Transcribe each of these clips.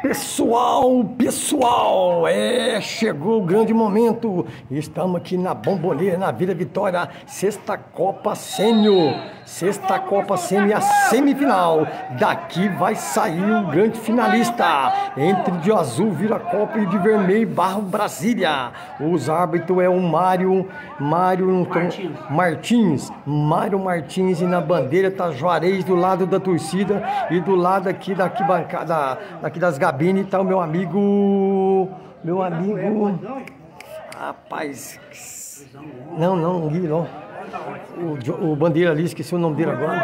Pessoal, chegou o grande momento. Estamos aqui na Bomboneira, na Vila Vitória, Sexta Copa Sênior, a semifinal. Daqui vai sair o grande finalista, entre de azul Viracopos e de vermelho Barro Brasília. Os árbitros é o Mário Martins, e na bandeira tá Juarez do lado da torcida e do lado aqui da arquibancada, daqui das gabines tá o meu amigo, rapaz, não, o bandeira ali, esqueci o nome dele agora.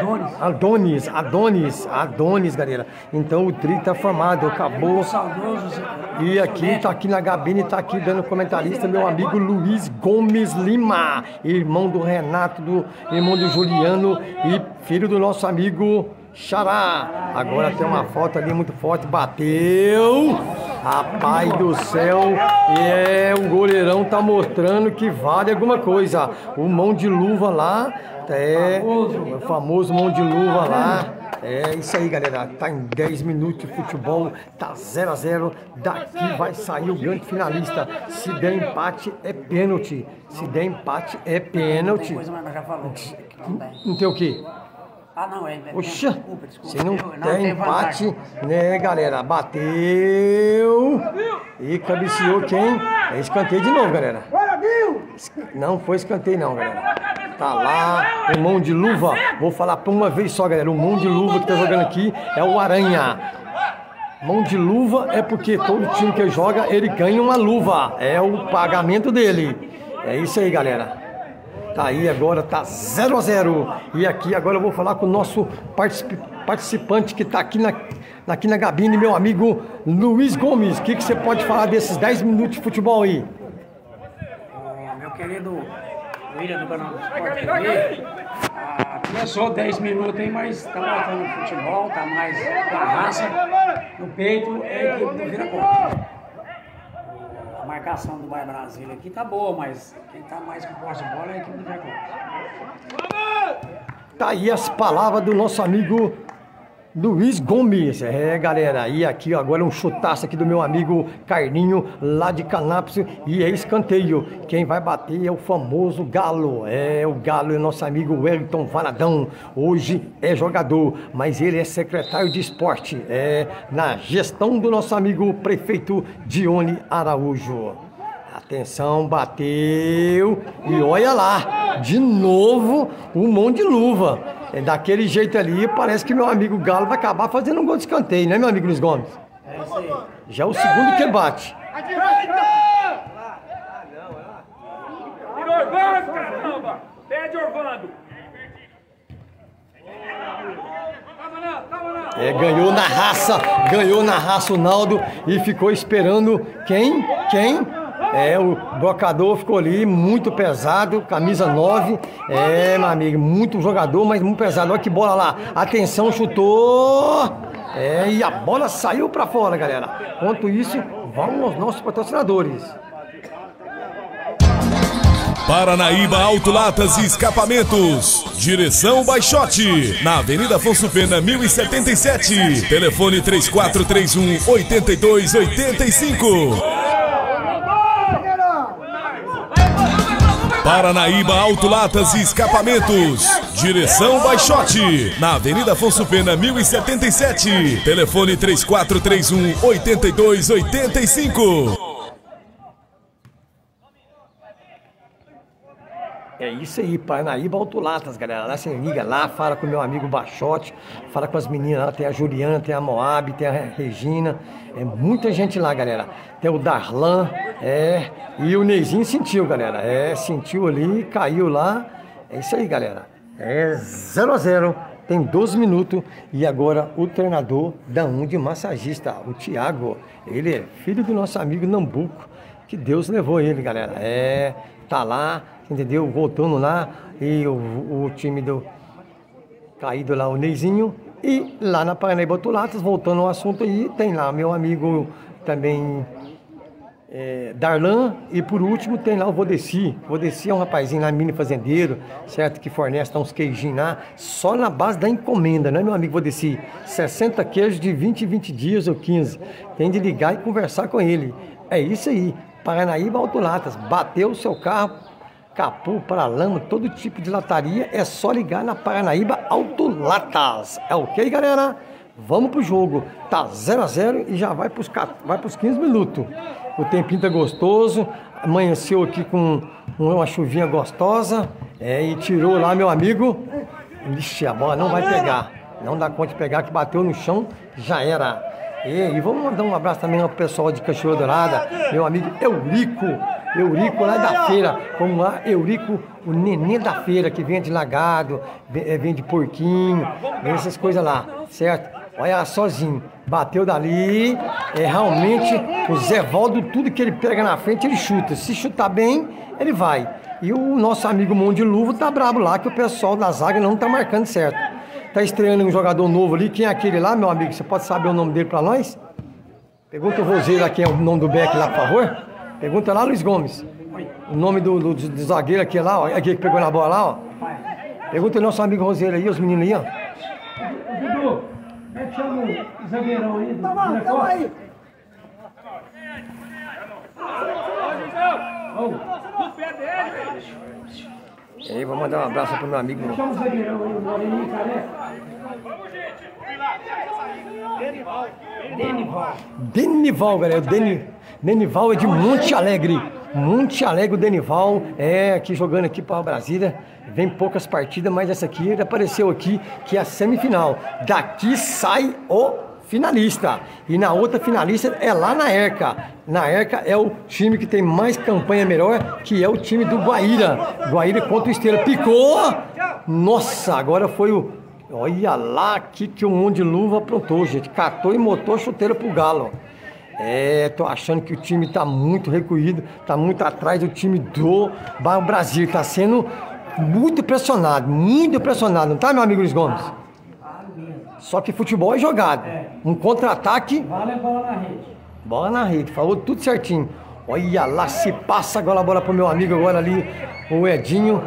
Adonis, galera. Então o tri tá formado, acabou. E aqui, tá aqui na gabine, tá aqui dando comentarista, meu amigo Luiz Gomes Lima, irmão do Renato, irmão do Juliano e filho do nosso amigo Xará. Agora tem uma foto ali muito forte, bateu. Rapaz do céu, o goleirão tá mostrando que vale alguma coisa. O mão de luva lá, o famoso mão de luva lá. É isso aí, galera. Tá em 10 minutos de futebol, tá 0 a 0. Daqui vai sair o grande finalista. Se der empate, é pênalti. Não tem o quê? Poxa, se não tem empate, né, galera? Bateu e cabeceou quem? É escanteio de novo, galera. Não foi escanteio não, galera. Tá lá o mão de luva. Vou falar por uma vez só, galera. O mão de luva que tá jogando aqui é o Aranha. Mão de luva é porque todo time que joga, ele ganha uma luva. É o pagamento dele. É isso aí, galera. Tá aí agora, tá 0 a 0. E aqui agora eu vou falar com o nosso participante que tá aqui na gabine, meu amigo Luiz Gomes. O que você pode falar desses 10 minutos de futebol aí? Meu querido William do canal do Sport TV, começou 10 minutos aí, mas tá voltando no futebol, tá mais com a raça no peito, é a equipe do Viracopos. A marcação do Barro Brasília aqui tá boa, mas quem tá mais com posse de bola é a equipe do Viracopos. Tá aí as palavras do nosso amigo Luiz Gomes. Galera, e aqui agora um chutaço aqui do meu amigo Carlinho, lá de Canápolis, e é escanteio. Quem vai bater é o famoso Galo. O Galo é nosso amigo Wellington Varadão. Hoje é jogador, mas ele é secretário de esporte. Na gestão do nosso amigo prefeito Dione Araújo. Atenção, bateu e olha lá, de novo um mão de luva. Daquele jeito ali, parece que meu amigo Galo vai acabar fazendo um gol de escanteio, né, meu amigo Luiz Gomes? É isso aí. Já é o segundo que bate. Tira Orvando, caramba! Pede Orvando! Ganhou na raça o Naldo e ficou esperando quem? O blocador ficou ali, muito pesado, camisa 9. Meu amigo, muito jogador, mas muito pesado. Olha que bola lá. Atenção, chutou. E a bola saiu pra fora, galera. Enquanto isso, vamos aos nossos patrocinadores. Paranaíba Autolatas e Escapamentos. Direção Baixote, na Avenida Afonso Pena 1077. Telefone 3431-8285. Paranaíba Autolatas e Escapamentos. Direção Baixote, na Avenida Afonso Pena 1077. Telefone 3431-8285. É isso aí, Paranaíba Autolatas, galera. Lá você liga lá, fala com o meu amigo Baixote, fala com as meninas lá, tem a Juliana, tem a Moab, tem a Regina. É muita gente lá, galera. Tem o Darlan, e o Neizinho sentiu, galera. Sentiu ali, caiu lá. É isso aí, galera. 0 a 0, tem 12 minutos. E agora o treinador da de massagista, o Thiago. Ele é filho do nosso amigo Nambuco, que Deus levou ele, galera. Tá lá, entendeu? Voltando lá, e o time do caído lá, o Neizinho. E lá na Paranaíba Autolatas, voltando ao assunto aí, tem lá meu amigo também Darlan, e por último tem lá o Vodeci. O Vodeci é um rapazinho lá, mini fazendeiro, certo? Que fornece uns queijinhos lá, só na base da encomenda, né, meu amigo Vodeci? 60 queijos de 20 em 20 dias ou 15. Tem de ligar e conversar com ele. É isso aí. Paranaíba Autolatas. Bateu o seu carro, capô, paralama, todo tipo de lataria, é só ligar na Paranaíba Autolatas. É ok, galera? Vamos pro jogo. Tá 0 a 0 e já vai pros 15 minutos. O tempinho tá gostoso. Amanheceu aqui com uma chuvinha gostosa. E tirou lá, meu amigo. Ixi, a bola não vai pegar. Não dá conta de pegar, que bateu no chão, já era. E vamos mandar um abraço também ao pessoal de Cachoeira Dourada. Meu amigo Eurico. Eurico lá da feira. Vamos lá, Eurico, o neném da feira, que vende lagado, vende porquinho, vende essas coisas lá, certo? Olha sozinho, bateu dali, realmente o Zé Valdo, tudo que ele pega na frente, ele chuta. Se chutar bem, ele vai. E o nosso amigo Mão de Luva tá brabo lá, que o pessoal da zaga não tá marcando certo. Tá estreando um jogador novo ali, quem é aquele lá, meu amigo? Você pode saber o nome dele pra nós? Pergunta o Roseiro lá, quem é o nome do Beck lá, por favor. Pergunta lá, Luiz Gomes. O nome do zagueiro aqui lá, ó, aquele que pegou na bola lá, ó. Pergunta o nosso amigo Roseiro aí, os meninos aí, ó. Dudu, como é que chama o zagueirão aí? Tamo aí. E aí, vou mandar um abraço pro meu amigo. Chama o zagueirão aí, o Moreninho Careca. Denival, galera. Denival é de Monte Alegre. Monte Alegre, o Denival aqui jogando aqui para Brasília. Vem poucas partidas, mas essa aqui ele apareceu aqui, que é a semifinal. Daqui sai o finalista. E na outra finalista é lá na ERCA. Na ERCA é o time que tem mais campanha melhor, que é o time do Guaíra. Guaíra contra o Esteira. Picou! Nossa, agora foi o... Olha lá aqui que o Mão de Luva aprontou, gente. Catou e motou a chuteira pro Galo. Tô achando que o time tá muito recuído, tá muito atrás do time do Bairro Brasil. Tá sendo muito pressionado, não tá, meu amigo Luiz Gomes? Só que futebol é jogado. Um contra-ataque. Vale a bola na rede. Bola na rede, falou tudo certinho. Olha lá, se passa agora a bola pro meu amigo agora ali, o Edinho.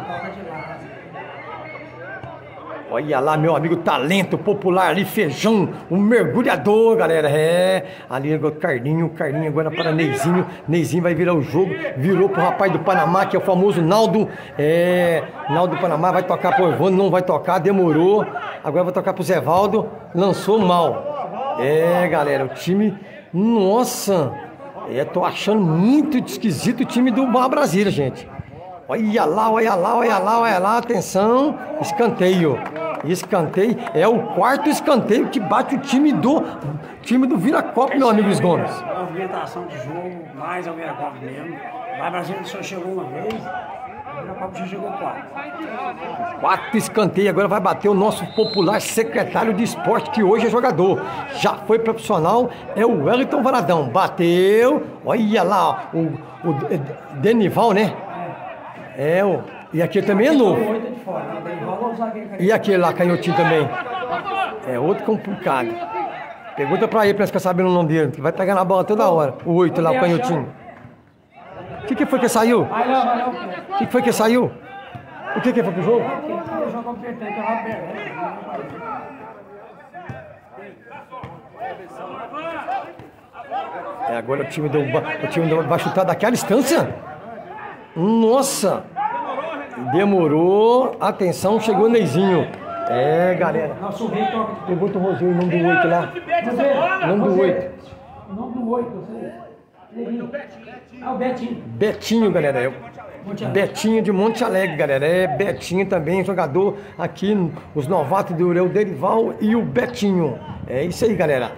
Olha lá, meu amigo talento popular ali, Feijão, o mergulhador, galera. Ali agora Carlinho agora para Neizinho. Neizinho vai virar o jogo, virou pro rapaz do Panamá, que é o famoso Naldo. Naldo do Panamá vai tocar pro Evandro, não vai tocar, demorou. Agora vai tocar pro Zé Valdo, lançou mal. Galera, o time, nossa, tô achando muito esquisito o time do Barra Brasília, gente. Olha lá, atenção, escanteio. Escanteio, é o quarto escanteio que bate o time do Viracopos, meu amigo Luiz Gomes. É uma movimentação de jogo, mais ao Viracopos mesmo. Vai Brasília só chegou uma vez, o Viracopos já chegou 4. 4 escanteio, agora vai bater o nosso popular secretário de esporte, que hoje é jogador. Já foi profissional, é o Wellington Varadão. Bateu, olha lá, o Denival, né? E aquele também é novo. E aquele lá, canhotinho também. É outro complicado. Pergunta pra ele, pra ficar sabendo o nome dele, que vai pegar na bola toda hora. O 8 lá, o canhotinho. O que foi que saiu? O que foi que saiu? O que foi pro jogo? Agora o time vai chutar daquela distância? Nossa! Demorou. Atenção, chegou o Neizinho. Galera. Nosso rei toca de... Pergunta o Rosinho, o nome do 8 lá. O nome do 8. O nome do 8, você... o Betinho. Betinho, galera. Betinho de Monte Alegre, galera. Betinho também, jogador aqui, os novatos do o Derival e o Betinho. É isso aí, galera.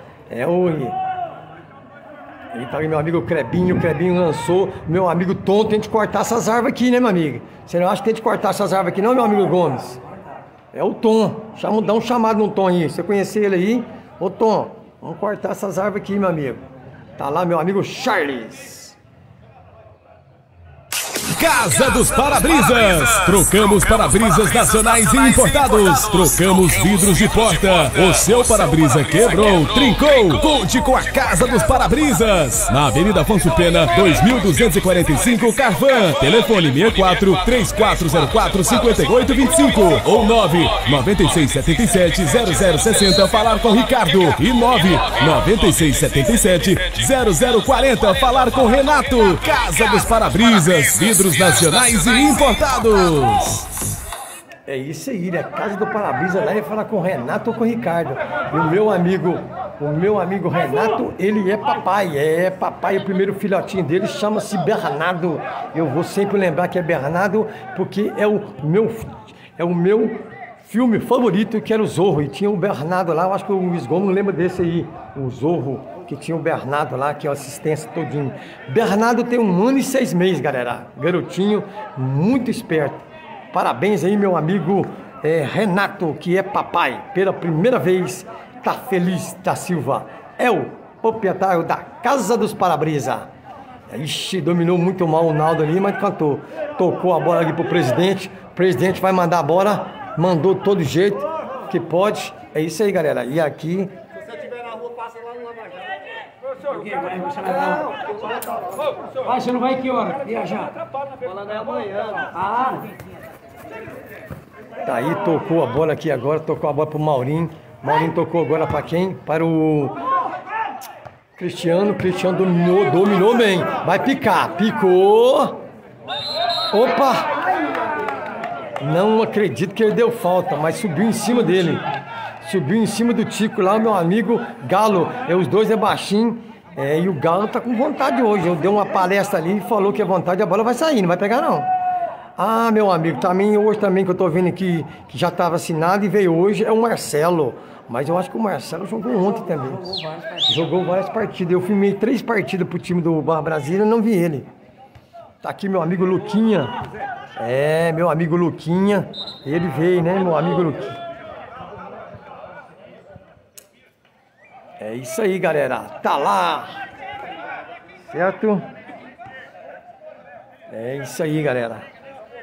E tá aí meu amigo Crebinho, o Crebinho lançou. Meu amigo Tom, tem que cortar essas árvores aqui, né, meu amigo? Você não acha que tem que cortar essas árvores aqui não, meu amigo Gomes? É o Tom. Dá um chamado no Tom aí. Você conhece ele aí? Ô Tom, vamos cortar essas árvores aqui, meu amigo. Tá lá meu amigo Charles. Casa dos Para-Brisas. Trocamos para-brisas nacionais e importados. Trocamos vidros de porta. O seu para-brisa quebrou, trincou. Conte com a Casa dos Para-Brisas. Na Avenida Afonso Pena, 2245, Carvan. Telefone 64 3404 5825 ou 99677 0060. Falar com Ricardo. E 99677 0040. Falar com Renato. Casa dos Para-Brisas. Vidros nacionais e importados. É isso aí, né? Casa do Para-Brisa, lá ia falar com o Renato ou com o Ricardo. E o meu amigo Renato, ele é papai, o primeiro filhotinho dele chama-se Bernardo. Eu vou sempre lembrar que é Bernardo, porque é o meu filme favorito, que era o Zorro, e tinha o Bernardo lá, eu acho que o Luiz Gomes lembra desse aí, o Zorro, que tinha o Bernardo lá, que é a assistência todinho. Bernardo tem 1 ano e 6 meses, galera, garotinho, muito esperto. Parabéns aí, meu amigo Renato, que é papai, pela primeira vez, tá feliz da Silva. É o proprietário da Casa dos Para-Brisa. Ixi, dominou muito mal o Naldo ali, mas cantou. Tocou a bola ali pro presidente. O presidente vai mandar a bola, mandou de todo jeito que pode. É isso aí, galera. E aqui... Se você estiver na rua, passa lá no Lava Jato. Ah, você não vai que hora? Viajar? Ela não é amanhã. Ah, Tá aí, tocou a bola aqui agora, tocou a bola pro Maurinho. Maurinho tocou agora para quem? Para o Cristiano. Cristiano dominou bem. Vai picar, picou. Opa! Não acredito que ele deu falta, mas subiu em cima dele. Subiu em cima do Tico lá, meu amigo Galo. Os dois é baixinho. E o Galo tá com vontade hoje. Eu dei uma palestra ali e falou que a vontade a bola vai sair, não vai pegar não. Ah, meu amigo, também hoje também que eu tô vendo aqui que já tá vacinado e veio hoje é o Marcelo. Mas eu acho que o Marcelo jogou ontem também. Jogou várias partidas. Eu filmei 3 partidas pro time do Barra Brasília e não vi ele. Tá aqui meu amigo Luquinha. Meu amigo Luquinha. Ele veio, né, meu amigo Luquinha. É isso aí, galera. Tá lá. Certo? É isso aí, galera.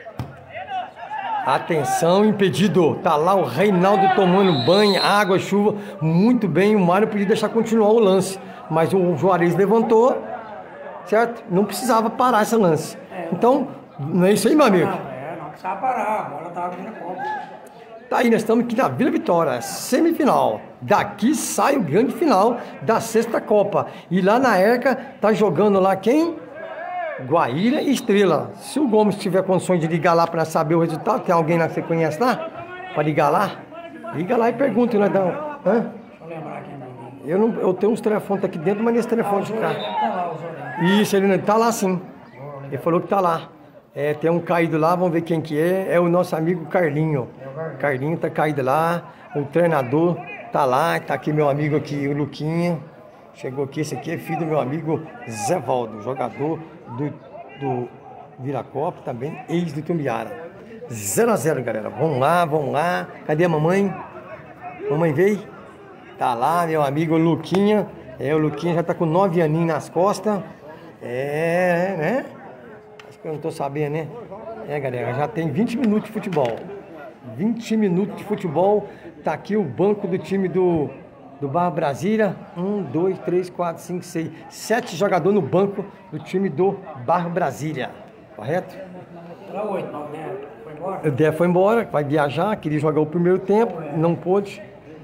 Atenção, impedido. Tá lá o Reinaldo tomando banho, água, chuva. Muito bem, o Mário podia deixar continuar o lance. Mas o Juarez levantou, certo? Não precisava parar esse lance. Então, não é isso aí, meu amigo? não precisava parar. A bola tava vindo a Copa. Tá aí, nós estamos aqui na Vila Vitória, semifinal. Daqui sai o grande final da 6ª Copa. E lá na Erca tá jogando lá quem? Guaíra e Estrela. Se o Gomes tiver condições de ligar lá para saber o resultado, tem alguém lá que você conhece lá? Para ligar lá? Liga lá e pergunta, né? Deixa eu lembrar aqui. Eu tenho uns telefones aqui dentro, mas nesse telefone de cá. Isso, ele tá lá sim. Ele falou que tá lá. Tem um caído lá, vamos ver quem que é. É o nosso amigo Carlinho. Carlinho tá caído lá. O treinador tá lá. Tá aqui meu amigo aqui, o Luquinha. Chegou aqui, esse aqui é filho do meu amigo Zé Valdo, jogador do Viracopos, também ex do Tumbiara. 0-0, galera. Vamos lá. Cadê a mamãe? Mamãe veio? Tá lá, meu amigo Luquinha. O Luquinha já tá com 9 aninhos nas costas. Né? Acho que eu não tô sabendo, né? Galera, já tem 20 minutos de futebol. 20 minutos de futebol. Tá aqui o banco do time do Barra Brasília. 1, 2, 3, 4, 5, 6, 7 jogadores no banco do time do Barra Brasília. Correto? Era 8, não, né? Foi embora? O Dé foi embora, vai viajar, queria jogar o primeiro tempo, não pôde.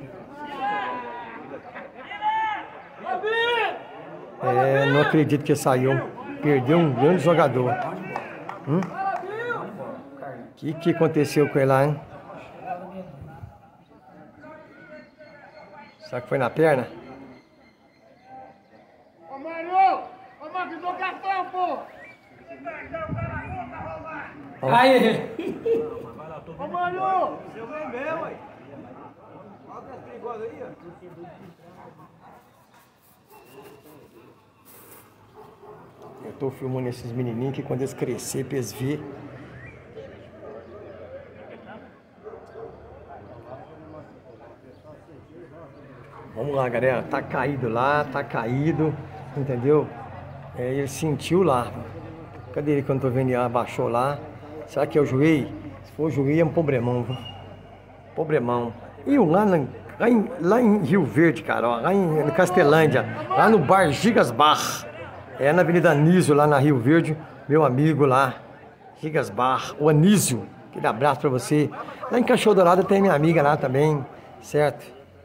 Não acredito que saiu. Perdeu um grande jogador. O que aconteceu com ele lá, hein? Será que foi na perna? Ô, Mário! Ô, Mário, dou cartão, pô! Aí! Ô, Mário! Seu bebê, ué. Olha que perigoso aí, ó. Eu tô filmando esses menininhos que quando eles crescer, pra eles verem. Vamos lá, galera. Tá caído lá, tá caído, entendeu? Ele sentiu lá. Cadê ele que eu não tô vendo? Ele abaixou lá. Será que é o Juiz? Se for o Juiz é um problemão, viu? Problemão. E lá em Rio Verde, cara, ó, lá em Castelândia, lá no bar Gigas Bar. É na Avenida Anísio, lá na Rio Verde, meu amigo lá, Gigas Bar, o Anísio. Aquele abraço pra você. Lá em Cachorro Dourado tem minha amiga lá também, certo?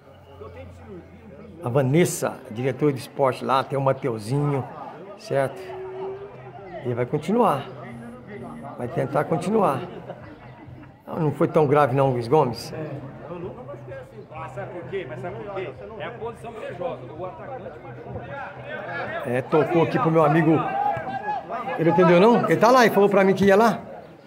A Vanessa, diretora de esporte lá, tem o Mateuzinho, certo? E vai continuar. Vai tentar continuar. Não foi tão grave não, Luiz Gomes. Mas sabe por quê? É a posição que você joga. O atacante tocou aqui pro meu amigo. Ele entendeu não? Ele tá lá e falou pra mim que ia lá.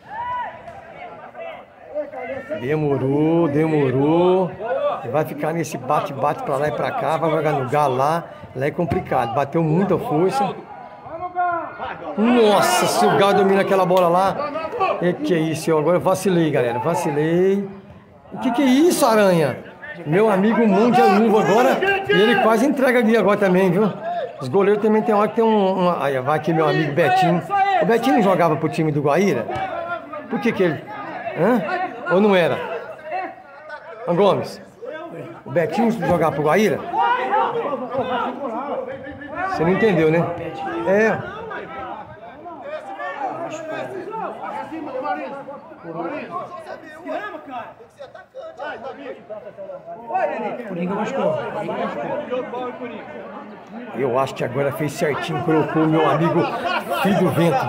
Demorou. Ele vai ficar nesse bate-bate pra lá e pra cá. Vai jogar no galo lá. Lá é complicado. Bateu muita força. Nossa, se o Galo domina aquela bola lá. Que é isso? Eu agora vacilei, galera. Vacilei. O que é isso, Aranha? Meu amigo mão de luva agora. E ele quase entrega ali agora também, viu? Os goleiros também tem hora que tem Aí vai aqui meu amigo Betinho. O Betinho não jogava pro time do Guaíra? Por que ele... Hã? Ou não era? Gomes, o Betinho jogava pro Guaíra? Você não entendeu, né? É. Eu acho que agora fez certinho, colocou o meu amigo Filho do Vento.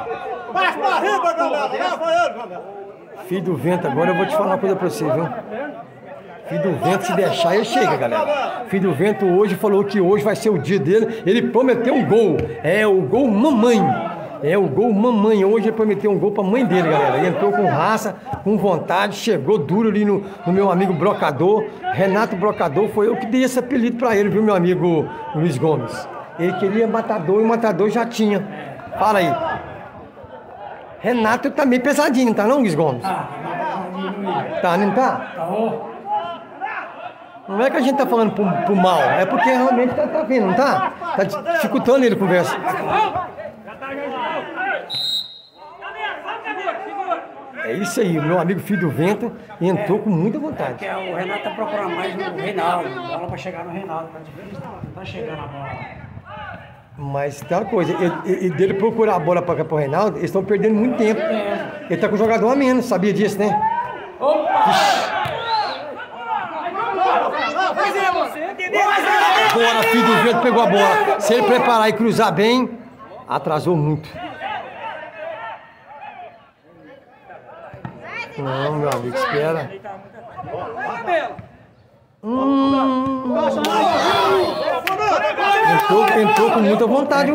Filho do Vento, agora eu vou te falar uma coisa pra você, viu? Filho do Vento, se deixar, ele chega, galera. Filho do Vento hoje falou que hoje vai ser o dia dele. Ele prometeu um gol. É o gol mamãe. É o gol mamãe. Hoje ele prometeu um gol pra mãe dele, galera. Ele entrou com raça, com vontade, chegou duro ali no meu amigo Brocador. Renato Brocador, foi eu que dei esse apelido pra ele, viu, meu amigo Luiz Gomes? Ele queria matador e o matador já tinha. Fala aí. Renato tá meio pesadinho, tá não, Luiz Gomes? Tá, não tá? Não é que a gente tá falando pro mal, é porque realmente tá vendo, não tá? Tá dificultando ele conversa. É isso aí, meu amigo Filho do Vento entrou com muita vontade. O Renato tá procurando mais no Reinaldo, bola pra chegar no Reinaldo, tá difícil, não tá chegando a bola. Mas tem uma coisa, e dele procurar a bola para o Reinaldo, eles estão perdendo muito tempo. Ele tá com um jogador a menos, sabia disso, né? Agora, Filho do Vento pegou a bola. Se ele preparar e cruzar bem, atrasou muito. Não, meu amigo, espera. Entrou com muita vontade.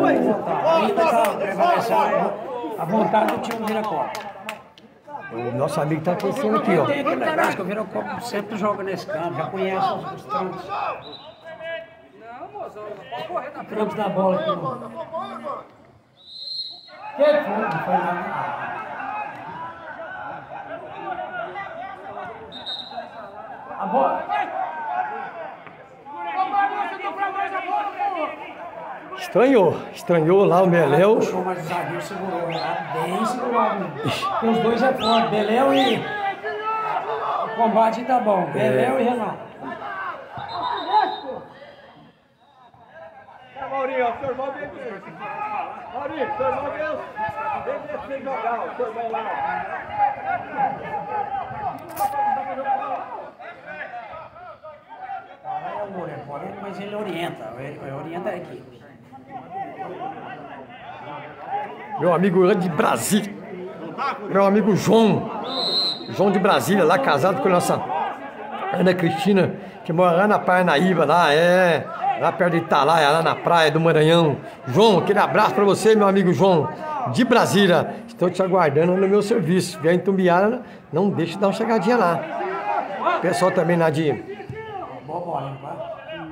A vontade do time do Viracopos. O nosso amigo tá crescendo aqui, ó. Tem aquele negócio que o Viracopos sempre joga nesse campo, já conhece os trampos. Os trampos da bola aqui. Que foi lá? A bola. Estranhou lá o Beléu. Puxou, mas o zagueiro segurou, bem segurado. Porque os dois é forte, Beléu e... O combate tá bom, Beléu e Renato. Maurinho, o seu irmão vem aqui. Maurinho, seu irmão vem jogar, o seu irmão lá. Mas ele orienta a equipe. Meu amigo de Brasília, meu amigo João de Brasília, lá casado com a nossa Ana Cristina, que mora lá na Parnaíba, lá perto de Italaia, lá na praia do Maranhão. João, aquele abraço pra você, meu amigo João, de Brasília. Estou te aguardando no meu serviço. Vier em Tumbiara, não deixe de dar uma chegadinha lá. O pessoal também lá de... Boa bola, hein, vai.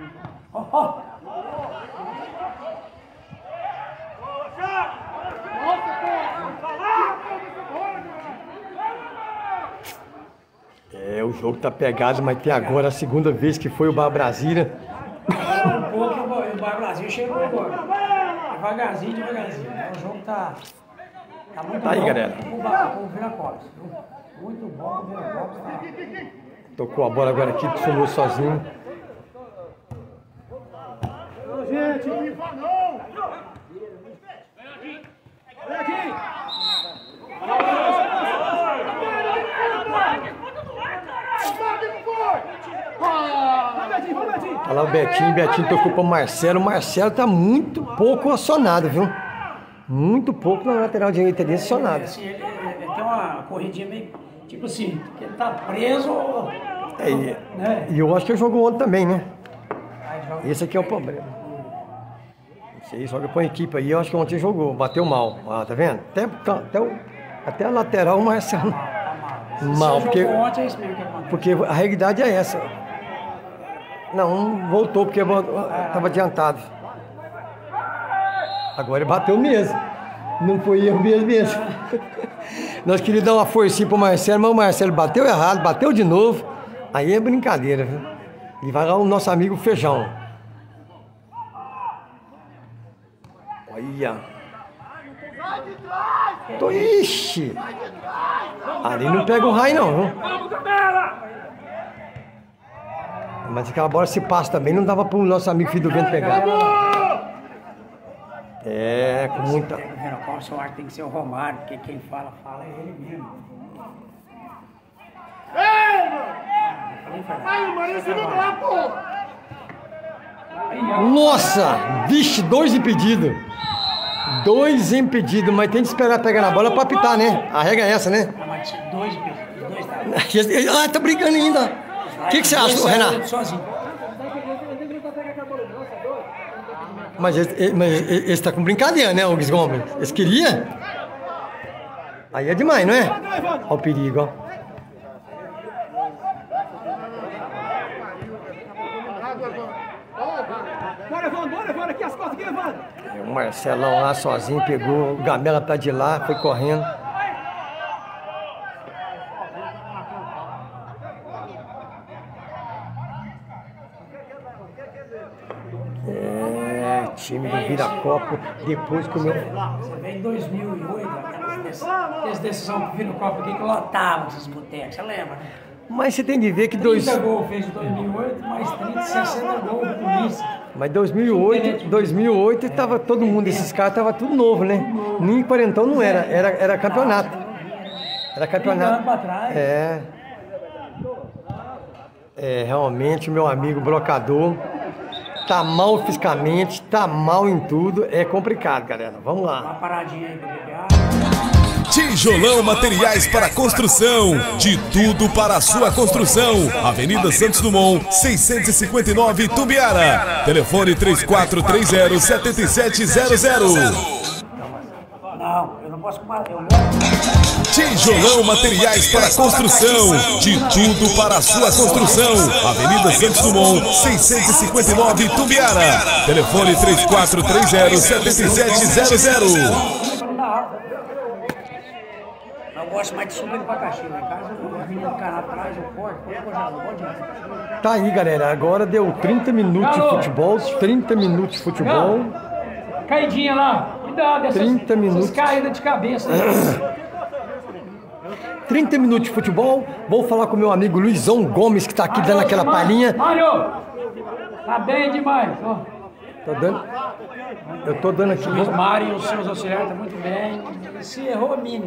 O jogo tá pegado, mas tem agora a segunda vez que foi o Bar Brasília. Um pouco o Bar Brasil chegou agora. Devagarzinho. O jogo tá Tá aí, galera. O Viracopos. Muito bom o Viracopos. Tocou a bola agora aqui, sumiu sozinho. Gente, não! Vem aqui! Olha lá o Betinho tocou para o Marcelo. O Marcelo tá muito pouco acionado, viu? Muito pouco na lateral direita dele acionado. Assim, ele tem uma corridinha meio, tipo assim, que ele tá preso. Né? E eu acho que ele jogou ontem também, né? Esse aqui é o problema. Não sei, joga pra equipe aí, eu acho que ontem jogou, bateu mal. Ah, tá vendo? Até a lateral o Marcelo. Mal, porque a realidade é essa. Não voltou porque estava adiantado. Agora ele bateu mesmo. Não foi erro mesmo. Nós queríamos dar uma forcinha pro Marcelo, mas o Marcelo bateu errado, bateu de novo. Aí é brincadeira, viu? E vai lá o nosso amigo Feijão. Olha. Ixi. Ali não pega o raio não, viu? Mas aquela bola se passa também, não dava pro nosso amigo Filho do Vento pegar. É, com muita... O seu ar tem que ser o Romário, porque quem fala é ele mesmo. Ei, mano! Aí, mano, esse não dá, pô! Nossa! Vixe, 2 impedidos. 2 impedidos, mas tem que esperar pegar na bola pra apitar, né? A regra é essa, né? Mas 2 impedidos, 2 tá. Ah, tá brincando ainda. O que você acha, Renato? Sozinho. Mas esse tá com brincadeira, né, o Gomes? Eles queriam? Aí é demais, não é? Olha o perigo, ó. Bora, aqui as costas, aqui, Evandro. O Marcelão lá sozinho, pegou, o Gamela tá de lá, foi correndo. Time do Viracopos, depois que o meu... Você vem em 2008, aquelas decisões que viram o Copa aqui que lotavam esses botecos, você lembra, né? Mas você tem de ver que... 30 gols fez em 2008, mais 30, 60 gols de polícia. Mas 2008 tava todo mundo, esses caras tava tudo novo, né? Nem quarentão não era campeonato. Era campeonato. 30 anos pra trás. Realmente, meu amigo brocador... Tá mal fisicamente, tá mal em tudo, é complicado, galera. Vamos lá. Uma paradinha aí pra beber. Tijolão Materiais para Construção. De tudo para a sua construção. Avenida Santos Dumont, 659, Tumbiara. Telefone 3430-7700. Não, eu não posso combater. Tijolão Materiais para Construção. De tudo para a sua construção. Avenida Santos Dumont, 659, Tumbiara. Telefone 3430-7700. Eu gosto mais de subir pra caixinha. Em casa, o menino do canal atrás, eu corto, Tá aí, galera. Agora deu 30 minutos de futebol. 30 minutos de futebol. Caidinha lá. Cuidado, essas caídas de cabeça. 30 minutos de futebol. Vou falar com o meu amigo Luizão Gomes, que tá aqui dando aquela palhinha. Mário, tá bem demais. Ó. Tá dando? Eu tô dando aqui. O Mário e os seus auxiliares estão muito bem. Se errou, mínimo.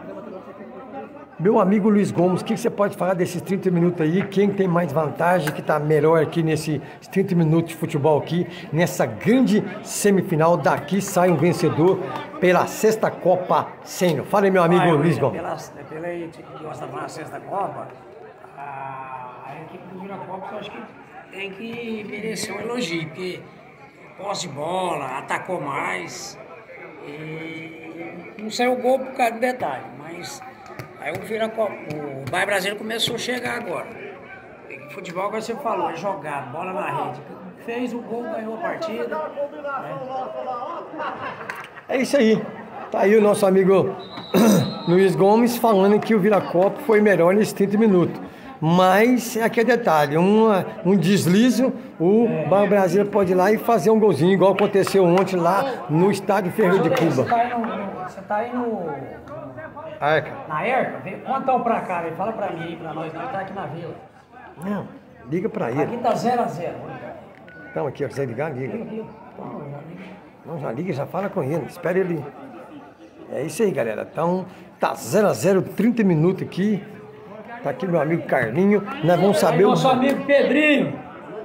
Meu amigo Luiz Gomes, o que você pode falar desses 30 minutos aí? Quem tem mais vantagem, que está melhor aqui nesses 30 minutos de futebol aqui, nessa grande semifinal? Daqui sai um vencedor pela 6ª Copa Sênior. Fala aí, meu amigo Luiz Gomes. Pela equipe que gosta da 6ª Copa, a equipe do Viracopos, eu acho que tem que merecer um elogio, porque posse de bola, atacou mais, e não saiu o gol por causa do detalhe, mas... Aí o Bairro Brasileiro começou a chegar agora. O futebol, como você falou, é jogar, bola na rede. Fez o gol, ganhou a partida. Né? É isso aí. Tá aí o nosso amigo Luiz Gomes falando que o Viracopos foi melhor nesses 30 minutos. Mas é aquele detalhe, um deslize, o Bairro Brasileiro pode ir lá e fazer um golzinho, igual aconteceu ontem lá no estádio Ferreira de Cuba. você tá aí no... Arca. Na Erca? Quanto pra cá, velho? Fala pra mim aí, pra nós, nós tá aqui na vila. Não, liga pra ele. Aqui tá 0-0. Então aqui, ó, quiser ligar, liga. Não, já liga, já fala com ele, espera ele. É isso aí, galera. Então, tá 0-0, 30 minutos aqui. Tá aqui meu amigo Carlinho. Nós vamos saber o... Nosso amigo Pedrinho.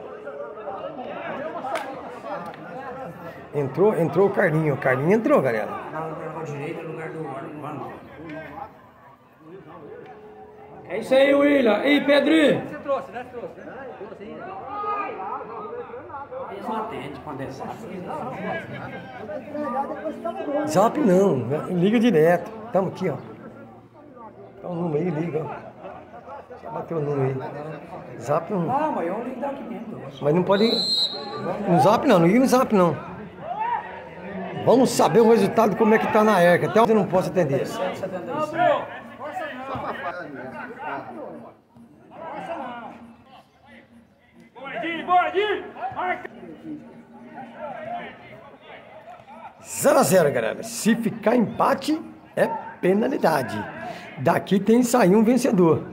Entrou o Carlinho. O Carlinho entrou, galera. Na direita, no lugar do Mano. É isso aí, William. E Pedrinho? Você trouxe, né? Trouxe, né? Eles não atendem quando é Zap não, liga direto. Tamo aqui, ó. Tá o número aí, liga, ó. Só bateu o número aí. Zap não. Ah, mas eu ligo daqui dentro. Mas não pode. No zap não, liga no zap não. Vamos saber o resultado, como é que tá na Erca. Até onde eu não posso atender. 7,75. Bordinho! 0-0, galera. Se ficar empate, é penalidade. Daqui tem que sair um vencedor.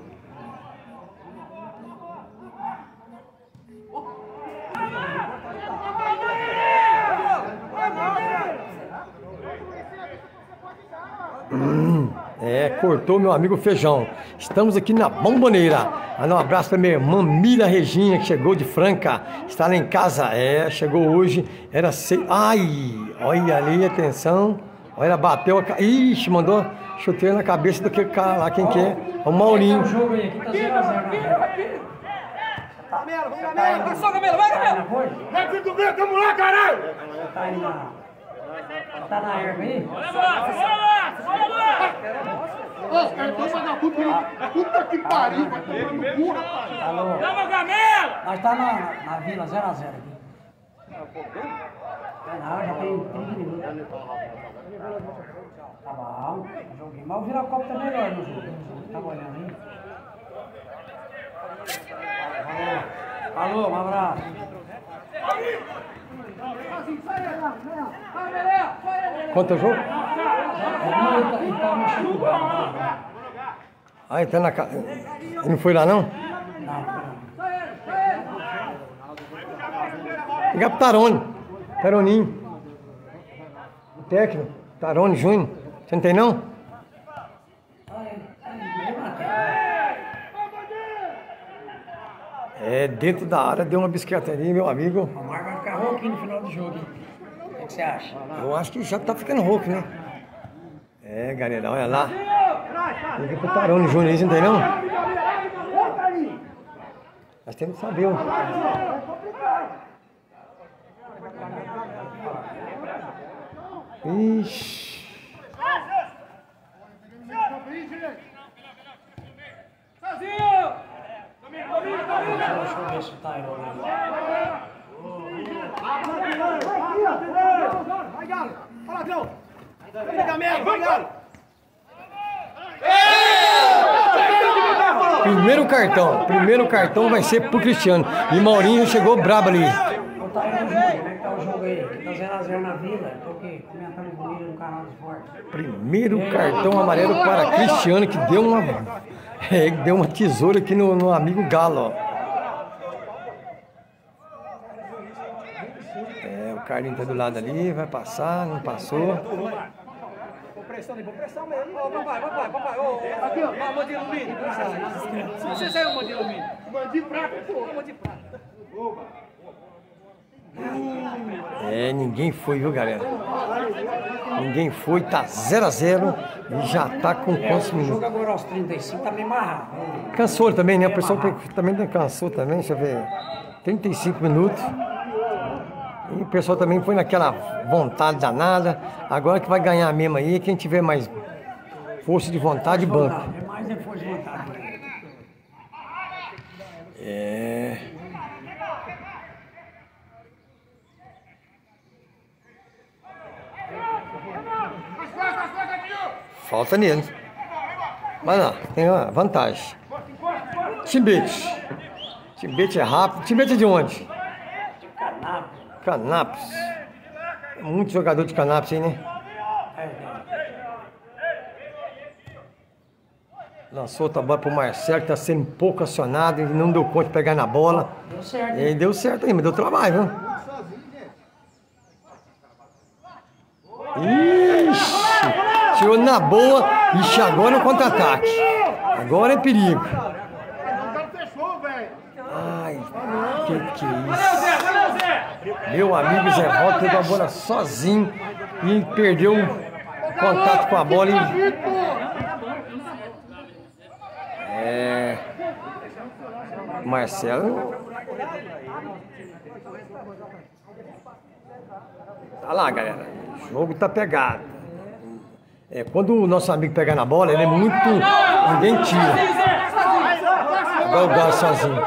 Cortou meu amigo Feijão. Estamos aqui na Bomboneira. Um abraço para minha irmã Mira Regina, que chegou de Franca. Está lá em casa. Chegou hoje. Era 6. Ai, olha ali, atenção. Olha, bateu a... Ixi, mandou chuteira na cabeça do que cara lá, quem que é? O Maurinho. O jogo aí, aqui tá 0-0. Camelo, vai só, Camelo, vai, Camelo! Vai, filho do Grêmio, vamos lá, caralho! Tá aí na... Tá na erva aí? Bora lá! Ô, cartão vagabundo, puta que pariu, vai tomar no cu, rapaz. Alô? Vamos, Camelo! Nós tá na vila 0-0 aqui. Não, já tem 30 minutos. Tá bom, joguinho. Mas o Viracopos tá melhor no jogo. Tá olhando aí? Falou, um abraço. Quanto é o jogo? Ele tá mexendo com o Ah, ele tá na casa. Ele não foi lá, não? Liga pro Tarone. Taroninho. O técnico. Tarone Júnior. Você não tem, não? Dentro da área deu uma bicicleta ali, meu amigo. O Mar vai ficar rouco no final do jogo, hein? O que você acha? Eu acho que já tá ficando rouco, né? Galera, olha lá. Liga pro Tarone Júnior, você não tem, não? Nós temos que saber. Ixi. Sozinho! Deixa eu ver se tá aí. Vai, Galo. Fala, Galo. Vai, Camelo, vai, Galo. Primeiro cartão vai ser pro Cristiano. E Maurinho chegou brabo ali. Ô, tá aí no jogo, como é que tá o jogo aí? Aqui tá 0-0 na vila. Tô aqui comentando com ele no canal do esporte. Primeiro cartão amarelo para Cristiano, que deu uma tesoura aqui no amigo Galo, ó. O Carlinho tá do lado ali, vai passar, não passou. Vou pressão mesmo. Ô, papai. Aqui, ó, mão de alumínio. Você saiu mão de alumínio. Mão de prata, pô. Mão de prata. Ninguém foi, viu, galera? Ninguém foi, tá 0-0 e já tá com quantos O jogo minutos? agora aos 35 tá meio marrado. Cansou também, né? O pessoal também cansou também, deixa eu ver. 35 minutos. E o pessoal também foi naquela vontade danada. Agora que vai ganhar mesmo aí, quem tiver mais força de vontade, banca. É mais força de vontade. Falta nele. Mas não, tem uma vantagem. Timbete. Timbete é rápido. Timbete é de onde? Canápolis. Muito jogador de Canápolis aí, né? Lançou outra bola pro Marcelo, que tá sendo um pouco acionado e não deu conta de pegar na bola. Deu certo. E deu certo aí, mas deu trabalho, viu? Ixi, tirou na boa. Ixi, agora é um contra-ataque. Agora é perigo. Ai, que é isso? Meu amigo Zé Roque pegou a bola sozinho e perdeu o contato com a bola. Marcelo. Tá lá, galera. O jogo tá pegado. Quando o nosso amigo pegar na bola, ele é muito... Ninguém tira. Agora o Galo sozinho.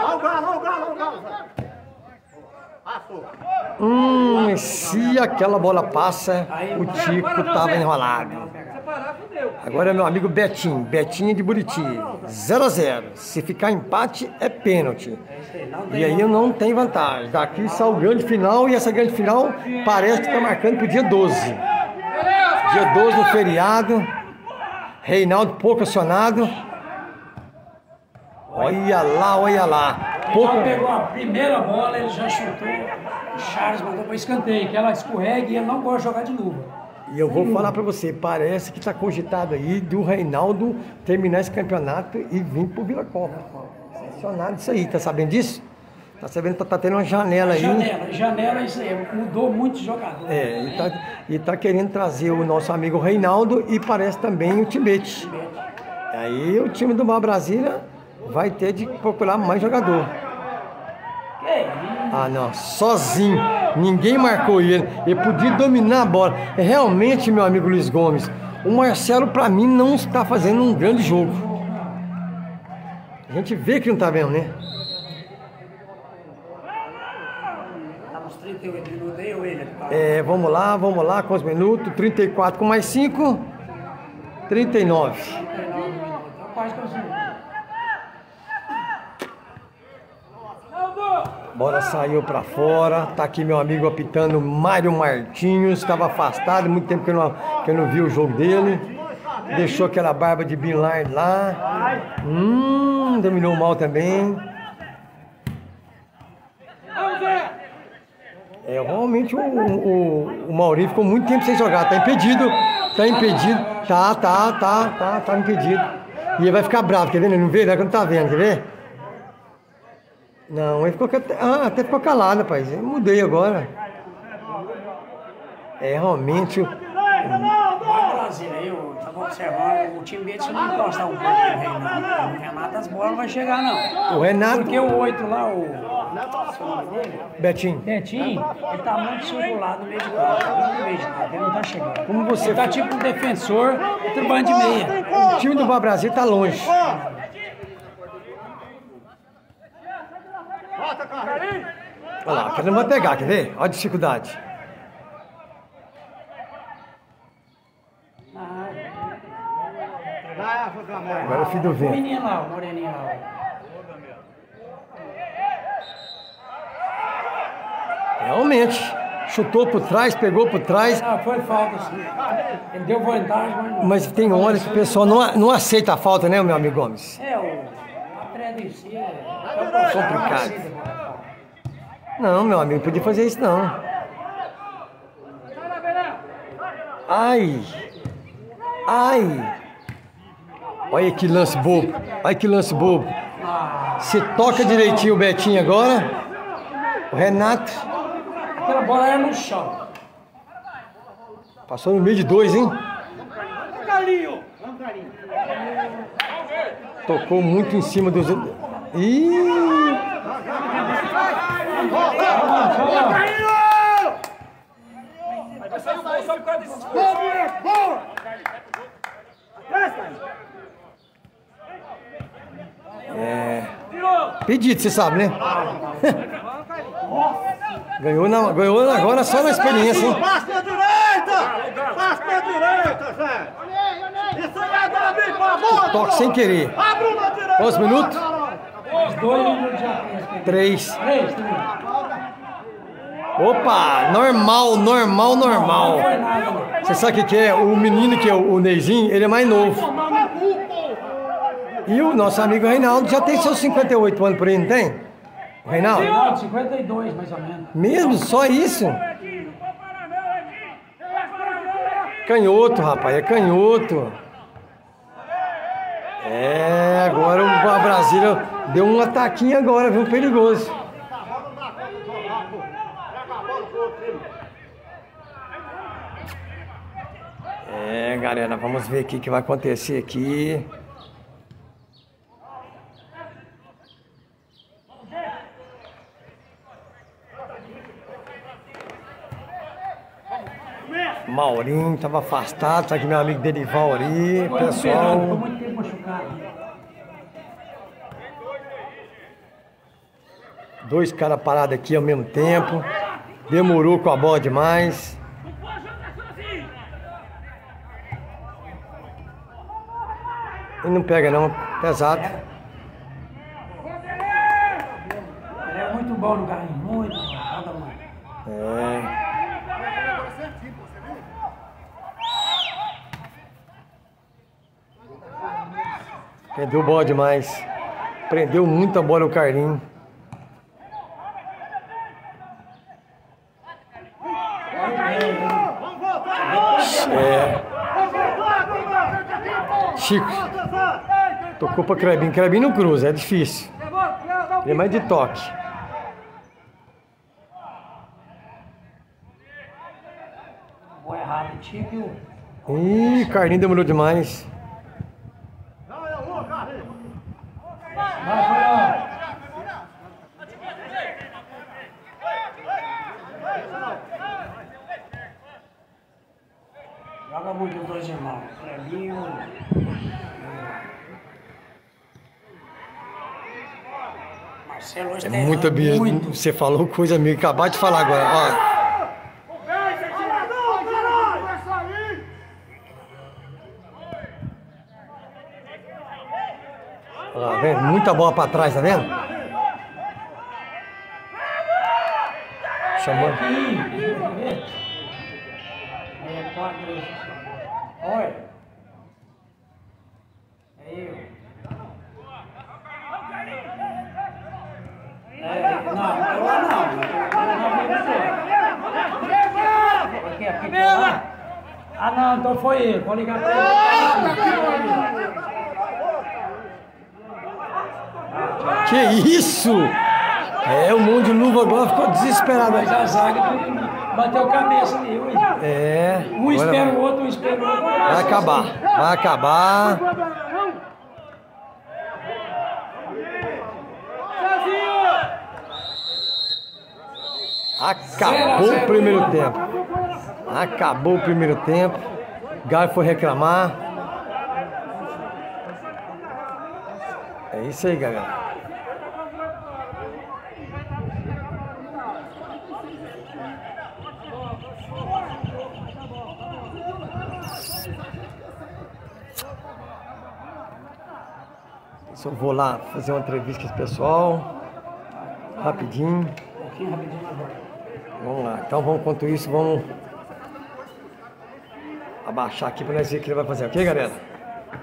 Se aquela bola passa, o Tico tava enrolado. Agora é meu amigo Betinho. Betinho de Buriti. 0-0. Se ficar empate, é pênalti. E aí eu não tenho vantagem. Daqui sai o grande final. E essa grande final parece que tá marcando pro dia 12. Dia 12 no feriado. Reinaldo pouco acionado. Olha lá, olha lá. Pouco... Ele pegou a primeira bola, ele já chutou. O Charles mandou para escanteio, que ela escorrega e ele não gosta de jogar de luva. E eu vou falar pra você, parece que tá cogitado aí do Reinaldo terminar esse campeonato e vir pro Vila Copa. Sensacional isso aí, tá sabendo disso? Tá sabendo que tá tendo uma janela aí. Janela isso aí, mudou muitos jogadores. E tá querendo trazer o nosso amigo Reinaldo e parece também o Tibete. Aí o time do Mal Brasília vai ter de procurar mais jogador. Ah, não, sozinho. Ninguém marcou ele. Ele podia dominar a bola. Realmente, meu amigo Luiz Gomes, o Marcelo, pra mim, não está fazendo um grande jogo. A gente vê que não tá vendo, né? Tá nos 38 minutos aí, ou ele? Vamos lá, quantos minutos? 34 com mais 5. 39. 39 minutos. Quase que eu sei. Bola saiu pra fora. Tá aqui meu amigo apitando, Mário Martins. Estava afastado, muito tempo que eu não vi o jogo dele. Deixou aquela barba de Bin Laden lá. Dominou mal também. Realmente o Maurinho ficou muito tempo sem jogar. Tá impedido. Tá impedido. Tá impedido. E ele vai ficar bravo, quer ver? Ele não vê, né? Que não tá vendo, quer ver? Não, ele ficou até ficou calado, rapaz. Eu mudei agora. Realmente eu estava observando, o time dele se não encostar um pouco no Reinaldo. O Renato as bolas não vai chegar, não. O Renato. Porque o 8 lá, Betinho, ele tá muito circulado no meio de campo. Ele não tá chegando. Como você ele tá tipo um defensor, outro bando de meia. O time do Brasil tá longe. Olha lá, ele não vai pegar, quer ver? Olha a dificuldade. Agora é o filho do vento. O menino lá, o moreninho lá. Realmente, chutou por trás, pegou por trás. Foi falta, sim. Ele deu vantagem, mas tem hora que o pessoal não aceita a falta, né, meu amigo Gomes? A treta em si complicado. Não, meu amigo, não podia fazer isso, não. Ai! Olha que lance bobo. Se toca direitinho o Betinho agora. O Renato. Aquela bola era no chão. Passou no meio de 2, hein? Tocou muito em cima dos... Pedido, você sabe, né? Ganhou agora só na experiência, hein? Passa pra direita, Zé! Isso aí é Davi, por favor! Toque sem querer. Quantos minutos? 2 minutos já. 3. Opa, normal. Você sabe o que é? O menino que é o Neizinho, ele é mais novo. E o nosso amigo Reinaldo já tem seus 58 anos por aí, não tem? Reinaldo? Não, 52 mais ou menos. Mesmo? Só isso? Canhoto, rapaz, é canhoto. É, agora o Brasília deu um ataquinho agora, viu? Perigoso. É, galera, vamos ver o que vai acontecer aqui. Maurinho estava afastado, tá aqui meu amigo Derival ali, pessoal. Ficou muito tempo machucado. Dois caras parados aqui ao mesmo tempo. Demorou com a bola demais. E não pega não, pesado. Ele é muito bom no carrinho, muito bom. É. Perdeu bola demais. Prendeu muita bola o Carlinho. Chico. Tocou pra Crebinho. Crebinho não cruza, é difícil. Ele é mais de toque. Boa errada, Chico. Ih, Carlinho demorou demais. Vai, foi lá. Joga muito os dois irmãos. Crebinho. Marcelo hoje tem Muita muito. Você falou coisa amigo. Acabar de falar agora. Ó. Olha lá, vendo? Muita bola pra trás, tá vendo? Chamando. Olha. É eu. Ah, não, então foi ele. Pode ligar pra ele. Que isso? É, o mundo de luva agora ficou desesperado. Mas a zaga bateu cabeça ali, ui. É. Um espera o outro, um espera o outro. Vai acabar. Vai acabar. Acabou o primeiro tempo. Acabou o primeiro tempo. O Galo foi reclamar. É isso aí, galera. Eu vou lá fazer uma entrevista com esse pessoal. Rapidinho. Vamos lá. Então, vamos, enquanto isso, vamos abaixar aqui para nós ver o que ele vai fazer. Ok, galera?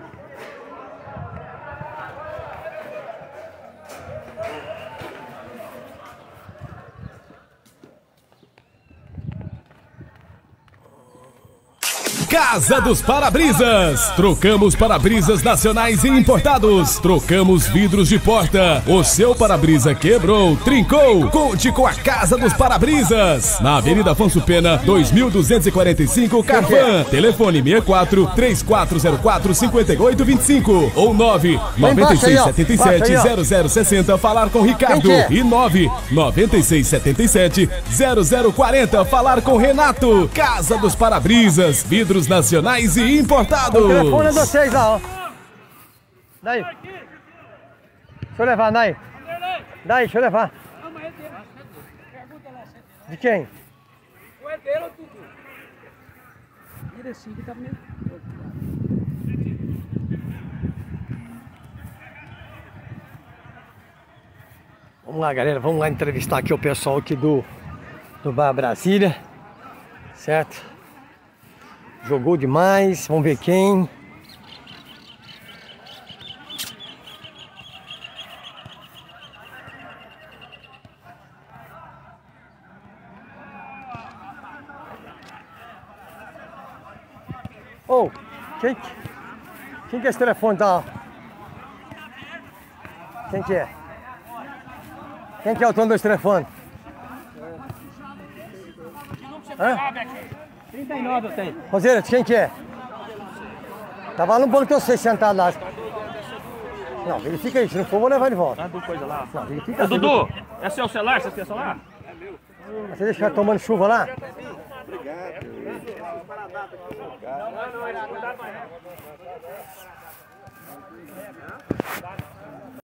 Casa dos Para-Brisas. Trocamos para-brisas nacionais e importados. Trocamos vidros de porta. O seu para-brisa quebrou, trincou. Conte com a Casa dos Para-Brisas. Na Avenida Afonso Pena, 2245, Carvan. Telefone 64 3404 5825 ou 99677 0060. Falar com Ricardo. E 99677 0040. Falar com Renato. Casa dos Para-Brisas. Vidros nacionais e importados. O telefone é de vocês lá, ó. Daí. Deixa eu levar, daí. Daí, deixa eu levar. De quem? O é dele ou tudo? Vira assim que tá meio... Vamos lá, galera. Vamos lá entrevistar aqui o pessoal aqui do Bar Brasília. Certo? Jogou demais. Vamos ver quem. Ô, quem que é esse telefone tá? Quem que é? Quem que é o dono desse telefone? Hã? 39 eu tenho. Roseira, quem que é? Tava no banco de vocês sentado lá. Não, verifica aí, se não for, eu vou levar de volta. Manda coisa lá. Não, verifica. Ô, Dudu, é seu celular? Você tem celular? Você deixa ficar tomando chuva lá? Obrigado.